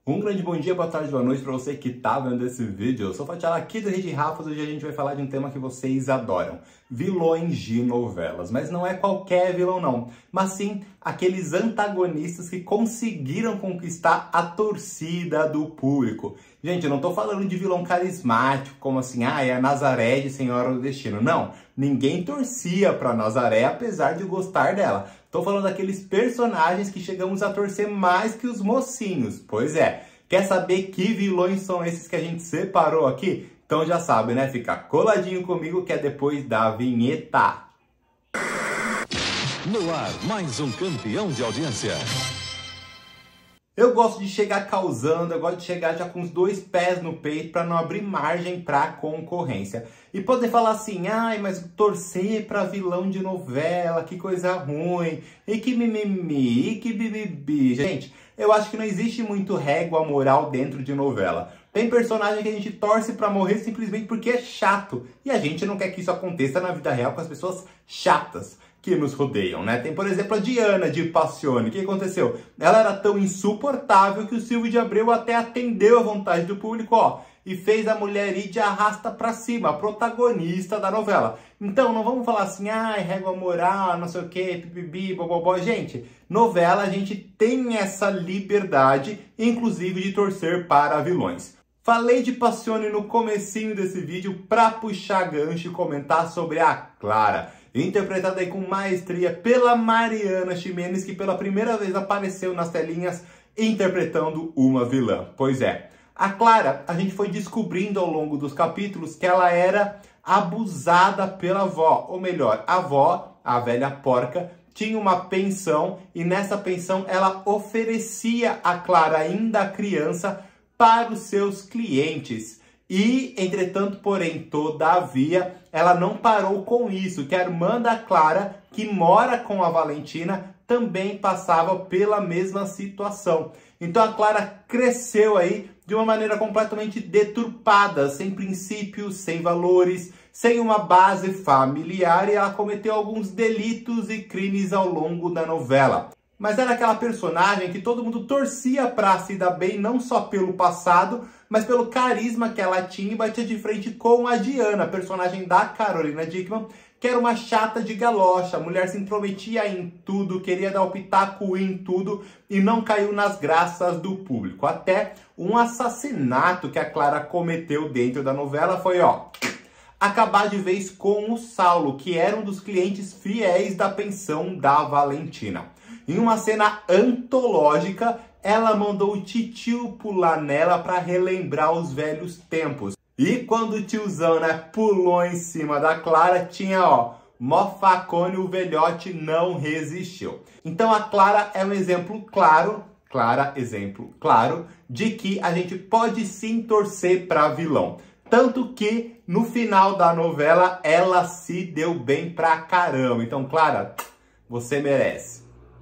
Um grande bom dia, boa tarde, boa noite para você que tá vendo esse vídeo. Eu sou o Fatiala aqui do Rede Rafas. Hoje a gente vai falar de um tema que vocês adoram: vilões de novelas. Mas não é qualquer vilão não, mas sim aqueles antagonistas que conseguiram conquistar a torcida do público. Gente, eu não tô falando de vilão carismático, como assim, é a Nazaré de Senhora do Destino. Não, ninguém torcia pra Nazaré, apesar de gostar dela. Tô falando daqueles personagens que chegamos a torcer mais que os mocinhos. Pois é, quer saber que vilões são esses que a gente separou aqui? Então já sabe, né? Fica coladinho comigo que é depois da vinheta. No ar, mais um campeão de audiência. Eu gosto de chegar causando, eu gosto de chegar já com os dois pés no peito para não abrir margem para concorrência. E poder falar assim, mas torcer para vilão de novela, que coisa ruim, e que mimimi, e que bibibi. Gente, eu acho que não existe muito régua moral dentro de novela. Tem personagem que a gente torce para morrer simplesmente porque é chato. E a gente não quer que isso aconteça na vida real com as pessoas chatas que nos rodeiam, né? Tem, por exemplo, a Diana de Passione. O que aconteceu? Ela era tão insuportável que o Silvio de Abreu até atendeu a vontade do público, e fez a mulher ir de arrasta pra cima, a protagonista da novela. Então, não vamos falar assim, régua moral, não sei o que, pipibi, bobobó. Gente, novela a gente tem essa liberdade, inclusive de torcer para vilões. Falei de Passione no comecinho desse vídeo para puxar gancho e comentar sobre a Clara, interpretada aí com maestria pela Mariana Ximenes, que pela primeira vez apareceu nas telinhas interpretando uma vilã. Pois é, a Clara, a gente foi descobrindo ao longo dos capítulos que ela era abusada pela avó, ou melhor, a avó, a velha porca, tinha uma pensão e nessa pensão ela oferecia a Clara, ainda criança, para os seus clientes. E, entretanto, porém, todavia, ela não parou com isso, que a irmã da Clara, que mora com a Valentina, também passava pela mesma situação. Então a Clara cresceu aí de uma maneira completamente deturpada, sem princípios, sem valores, sem uma base familiar, e ela cometeu alguns delitos e crimes ao longo da novela. Mas era aquela personagem que todo mundo torcia pra se dar bem, não só pelo passado, mas pelo carisma que ela tinha, e batia de frente com a Diana, personagem da Carolina Dickman, que era uma chata de galocha. A mulher se intrometia em tudo, queria dar o pitaco em tudo e não caiu nas graças do público. Até um assassinato que a Clara cometeu dentro da novela foi, acabar de vez com o Saulo, que era um dos clientes fiéis da pensão da Valentina. Em uma cena antológica, ela mandou o titio pular nela para relembrar os velhos tempos. E quando o tiozão, pulou em cima da Clara, tinha, mó facone, o velhote não resistiu. Então a Clara é um exemplo claro, exemplo claro, de que a gente pode sim torcer para vilão. Tanto que no final da novela ela se deu bem pra caramba. Então, Clara, você merece.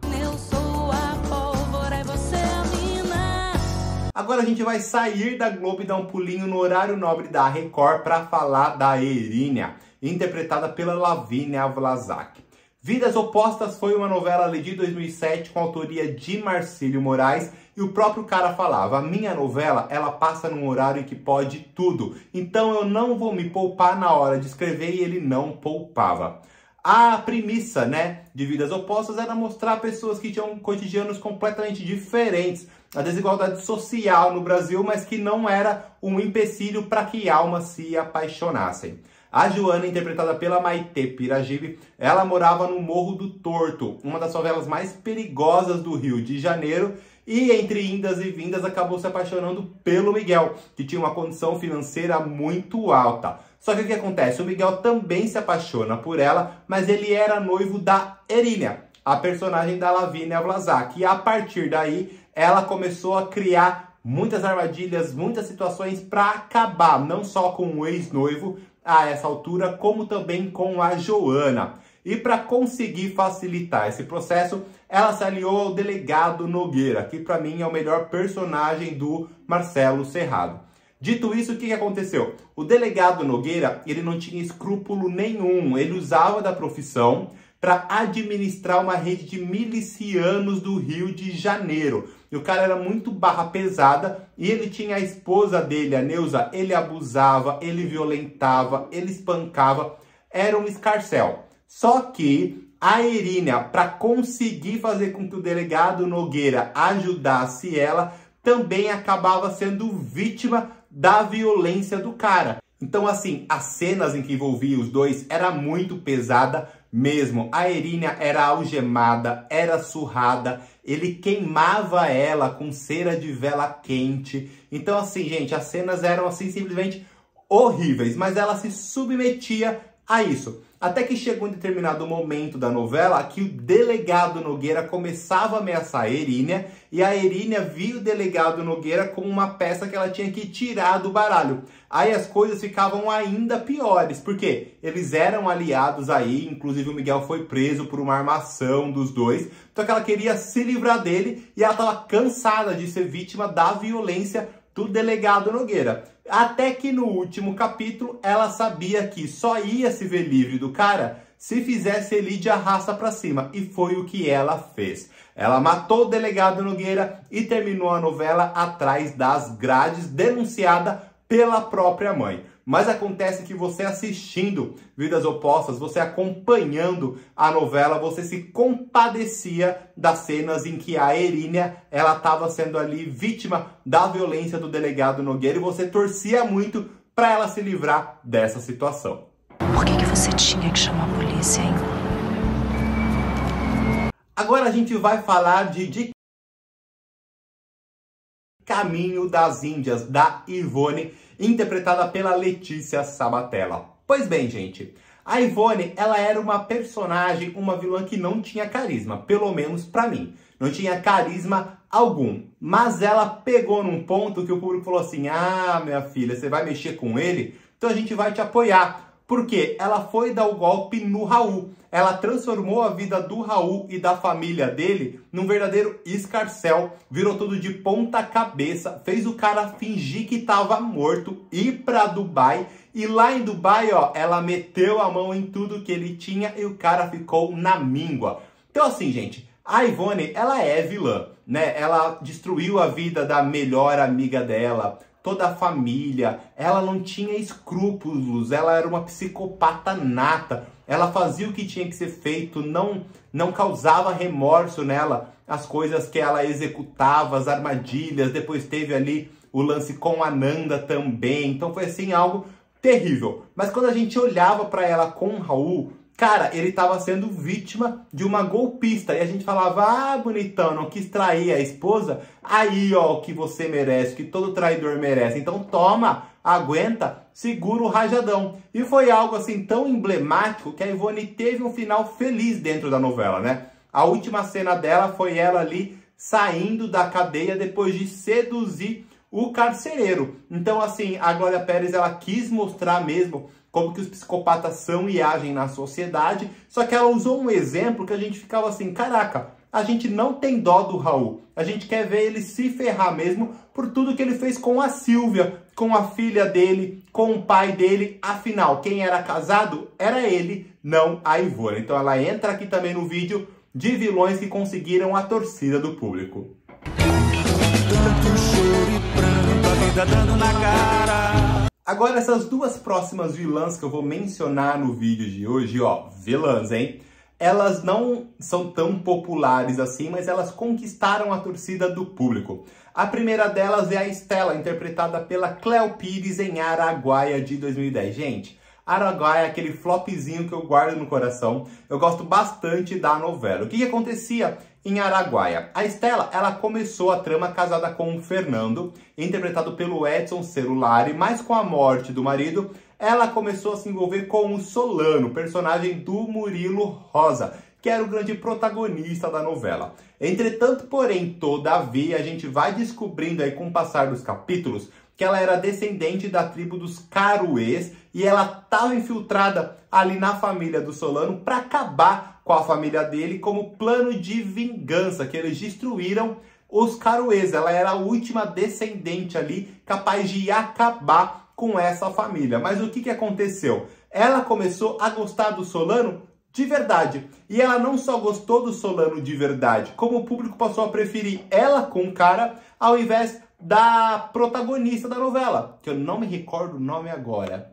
Agora a gente vai sair da Globo e dar um pulinho no horário nobre da Record para falar da Erínia, interpretada pela Lavínia Vlasak. Vidas Opostas foi uma novela de 2007 com autoria de Marcílio Moraes, e o próprio cara falava: a minha novela, ela passa num horário que pode tudo, então eu não vou me poupar na hora de escrever, e ele não poupava. A premissa, de Vidas Opostas era mostrar pessoas que tinham cotidianos completamente diferentes, a desigualdade social no Brasil, mas que não era um empecilho para que almas se apaixonassem. A Joana, interpretada pela Maitê Piragibe, ela morava no Morro do Torto, uma das favelas mais perigosas do Rio de Janeiro, e entre indas e vindas acabou se apaixonando pelo Miguel, que tinha uma condição financeira muito alta. Só que o que acontece? O Miguel também se apaixona por ela, mas ele era noivo da Erínia, a personagem da Lavínia Vlasak. E a partir daí, ela começou a criar muitas armadilhas, muitas situações para acabar, não só com o ex-noivo a essa altura, como também com a Joana. E para conseguir facilitar esse processo, ela se aliou ao delegado Nogueira, que para mim é o melhor personagem do Marcelo Serrado. Dito isso, o que aconteceu? O delegado Nogueira, ele não tinha escrúpulo nenhum, ele usava da profissão para administrar uma rede de milicianos do Rio de Janeiro. E o cara era muito barra pesada e ele tinha a esposa dele, a Neuza, ele abusava, ele violentava, ele espancava, era um escarcéu. Só que a Erínia, para conseguir fazer com que o delegado Nogueira ajudasse ela, também acabava sendo vítima da violência do cara. Então, assim, as cenas em que envolvia os dois era muito pesada mesmo. A Erínia era algemada, era surrada, ele queimava ela com cera de vela quente. Então, assim, gente, as cenas eram, assim, simplesmente horríveis, mas ela se submetia a isso. Até que chegou um determinado momento da novela que o delegado Nogueira começava a ameaçar a Erínia e a Erínia via o delegado Nogueira como uma peça que ela tinha que tirar do baralho. Aí as coisas ficavam ainda piores, porque eles eram aliados aí, inclusive o Miguel foi preso por uma armação dos dois, então que ela queria se livrar dele e ela estava cansada de ser vítima da violência do delegado Nogueira. Até que no último capítulo ela sabia que só ia se ver livre do cara se fizesse ele de arrasta pra cima. E foi o que ela fez. Ela matou o delegado Nogueira e terminou a novela atrás das grades, denunciada pela própria mãe. Mas acontece que você assistindo Vidas Opostas, você acompanhando a novela, você se compadecia das cenas em que a Erínia, ela estava sendo ali vítima da violência do delegado Nogueira e você torcia muito para ela se livrar dessa situação. Por que você tinha que chamar a polícia, hein? Agora a gente vai falar de Caminho das Índias, da Ivone, interpretada pela Letícia Sabatella. Pois bem, gente, a Ivone, ela era uma personagem, uma vilã que não tinha carisma, pelo menos pra mim. Não tinha carisma algum. Mas ela pegou num ponto que o público falou assim, ah, minha filha, você vai mexer com ele? Então a gente vai te apoiar. Porque ela foi dar o golpe no Raul. Ela transformou a vida do Raul e da família dele num verdadeiro escarcéu. Virou tudo de ponta cabeça. Fez o cara fingir que estava morto. Ir para Dubai. E lá em Dubai, ó, ela meteu a mão em tudo que ele tinha e o cara ficou na míngua. Então assim, gente, a Ivone, ela é vilã, né? Ela destruiu a vida da melhor amiga dela, toda a família, ela não tinha escrúpulos, ela era uma psicopata nata, ela fazia o que tinha que ser feito, não causava remorso nela, as coisas que ela executava, as armadilhas, depois teve ali o lance com a Nanda também, então foi assim algo terrível. Mas quando a gente olhava para ela com o Raul, cara, ele estava sendo vítima de uma golpista. E a gente falava, ah, bonitão, não quis trair a esposa? Aí, ó, o que você merece, o que todo traidor merece. Então toma, aguenta, segura o rajadão. E foi algo assim tão emblemático que a Ivone teve um final feliz dentro da novela, né? A última cena dela foi ela ali saindo da cadeia depois de seduzir o carcereiro. Então, assim, a Glória Pérez, ela quis mostrar mesmo como que os psicopatas são e agem na sociedade, só que ela usou um exemplo que a gente ficava assim, caraca, a gente não tem dó do Raul, a gente quer ver ele se ferrar mesmo por tudo que ele fez com a Silvia, com a filha dele, com o pai dele, afinal, quem era casado era ele, não a Ivone. Então ela entra aqui também no vídeo de vilões que conseguiram a torcida do público. Tanto choro e pranto, a vida dando na cara. Agora, essas duas próximas vilãs que eu vou mencionar no vídeo de hoje, ó, vilãs, hein? Elas não são tão populares assim, mas elas conquistaram a torcida do público. A primeira delas é a Estela, interpretada pela Cléo Pires em Araguaia de 2010. Gente, Araguaia é aquele flopzinho que eu guardo no coração. Eu gosto bastante da novela. O que acontecia em Araguaia? A Estela, ela começou a trama casada com o Fernando, interpretado pelo Edson Celulari, mas com a morte do marido, ela começou a se envolver com o Solano, personagem do Murilo Rosa, que era o grande protagonista da novela. Entretanto, porém, todavia, a gente vai descobrindo aí com o passar dos capítulos que ela era descendente da tribo dos Caruês e ela estava infiltrada ali na família do Solano para acabar com a família dele como plano de vingança, que eles destruíram os Caruês. Ela era a última descendente ali capaz de acabar com essa família. Mas o que aconteceu? Ela começou a gostar do Solano de verdade. E ela não só gostou do Solano de verdade, como o público passou a preferir ela com o cara ao invés da protagonista da novela, que eu não me recordo o nome agora.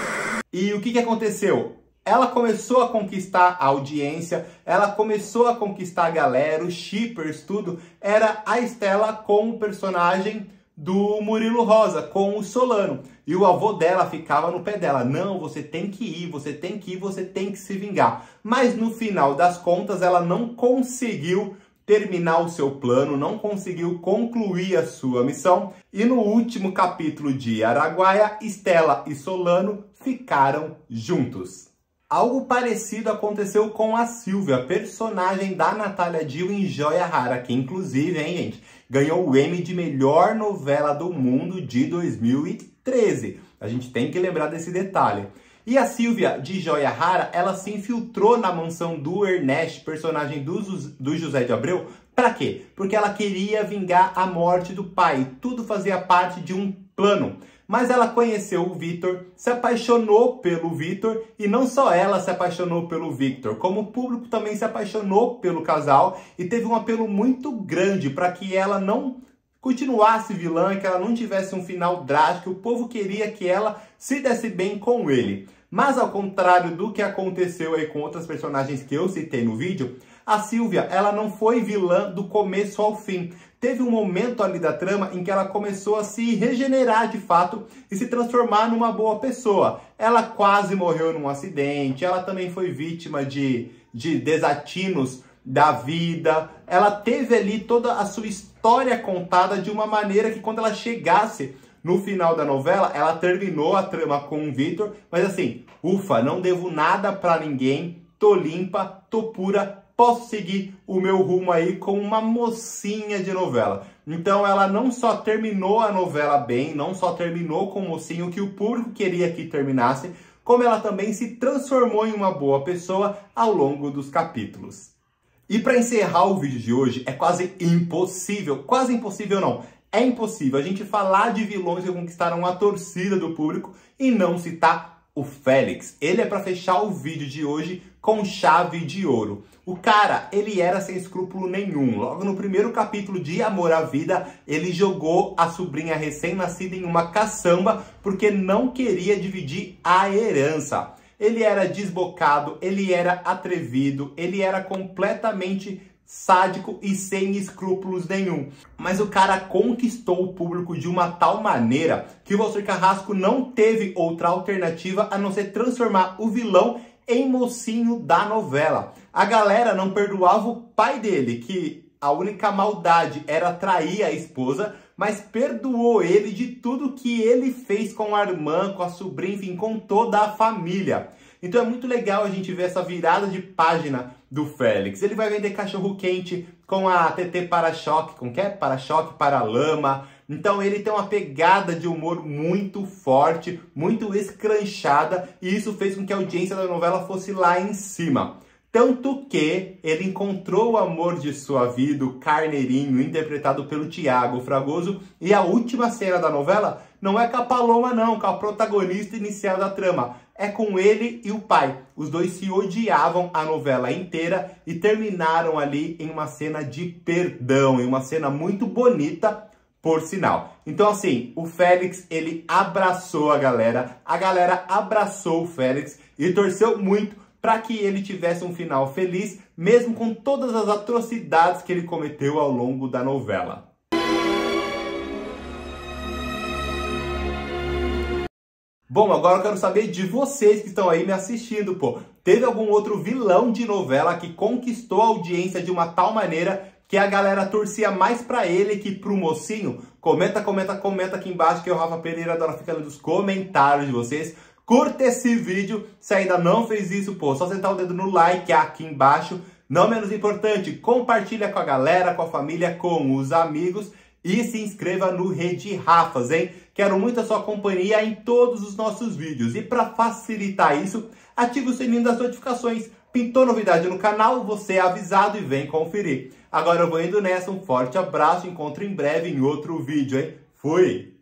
E o que aconteceu? Ela começou a conquistar a audiência, ela começou a conquistar a galera, os shippers, tudo. Era a Estela com o personagem do Murilo Rosa, com o Solano. E o avô dela ficava no pé dela. Não, você tem que ir, você tem que ir, você tem que se vingar. Mas no final das contas, ela não conseguiu terminar o seu plano, não conseguiu concluir a sua missão. E no último capítulo de Araguaia, Estela e Solano ficaram juntos. Algo parecido aconteceu com a Silvia, personagem da Natália Dill em Joia Rara, que inclusive, hein, gente, ganhou o Emmy de melhor novela do mundo de 2013. A gente tem que lembrar desse detalhe. E a Silvia, de Joia Rara, ela se infiltrou na mansão do Ernest, personagem do José de Abreu. Pra quê? Porque ela queria vingar a morte do pai. Tudo fazia parte de um plano. Mas ela conheceu o Victor, se apaixonou pelo Victor, e não só ela se apaixonou pelo Victor, como o público também se apaixonou pelo casal e teve um apelo muito grande para que ela não continuasse vilã, que ela não tivesse um final drástico. O povo queria que ela se desse bem com ele. Mas ao contrário do que aconteceu aí com outras personagens que eu citei no vídeo, a Silvia, ela não foi vilã do começo ao fim. Teve um momento ali da trama em que ela começou a se regenerar de fato e se transformar numa boa pessoa. Ela quase morreu num acidente, ela também foi vítima de desatinos da vida. Ela teve ali toda a sua história contada de uma maneira que quando ela chegasse no final da novela, ela terminou a trama com o Victor, mas assim, ufa, não devo nada pra ninguém, tô limpa, tô pura, posso seguir o meu rumo aí com uma mocinha de novela. Então ela não só terminou a novela bem, não só terminou com o mocinho que o público queria que terminasse, como ela também se transformou em uma boa pessoa ao longo dos capítulos. E para encerrar o vídeo de hoje, é quase impossível não, é impossível a gente falar de vilões que conquistaram a torcida do público e não citar o Félix. Ele é para fechar o vídeo de hoje com chave de ouro. O cara, ele era sem escrúpulo nenhum. Logo no primeiro capítulo de Amor à Vida, ele jogou a sobrinha recém-nascida em uma caçamba porque não queria dividir a herança. Ele era desbocado, ele era atrevido, ele era completamente sádico e sem escrúpulos nenhum. Mas o cara conquistou o público de uma tal maneira que o Walter Carrasco não teve outra alternativa a não ser transformar o vilão em mocinho da novela. A galera não perdoava o pai dele, que a única maldade era trair a esposa, mas perdoou ele de tudo que ele fez com a irmã, com a sobrinha, enfim, com toda a família. Então é muito legal a gente ver essa virada de página do Félix. Ele vai vender cachorro-quente com a TT Para-Choque, com que é? Para-Choque, Para-Lama. Então ele tem uma pegada de humor muito forte, muito escranchada, e isso fez com que a audiência da novela fosse lá em cima. Tanto que ele encontrou o amor de sua vida, o Carneirinho, interpretado pelo Thiago Fragoso, e a última cena da novela não é com a Paloma não, com a protagonista inicial da trama. É com ele e o pai. Os dois se odiavam a novela inteira e terminaram ali em uma cena de perdão, em uma cena muito bonita, por sinal. Então assim, o Félix, ele abraçou a galera abraçou o Félix e torceu muito para que ele tivesse um final feliz, mesmo com todas as atrocidades que ele cometeu ao longo da novela. Bom, agora eu quero saber de vocês que estão aí me assistindo, pô. Teve algum outro vilão de novela que conquistou a audiência de uma tal maneira que a galera torcia mais pra ele que pro mocinho? Comenta aqui embaixo que o Rafa Pereira adora ficar lendo os comentários de vocês. Curta esse vídeo, se ainda não fez isso, pô, só sentar o dedo no like aqui embaixo. Não menos importante, compartilha com a galera, com a família, com os amigos. E se inscreva no Rede Rafas, hein? Quero muito a sua companhia em todos os nossos vídeos. E para facilitar isso, ative o sininho das notificações. Pintou novidade no canal, você é avisado e vem conferir. Agora eu vou indo nessa, um forte abraço, encontro em breve em outro vídeo, hein? Fui!